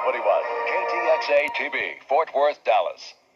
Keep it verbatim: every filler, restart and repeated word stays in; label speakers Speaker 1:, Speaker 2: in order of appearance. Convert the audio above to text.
Speaker 1: twenty-one. K T X A T V, Fort Worth, Dallas.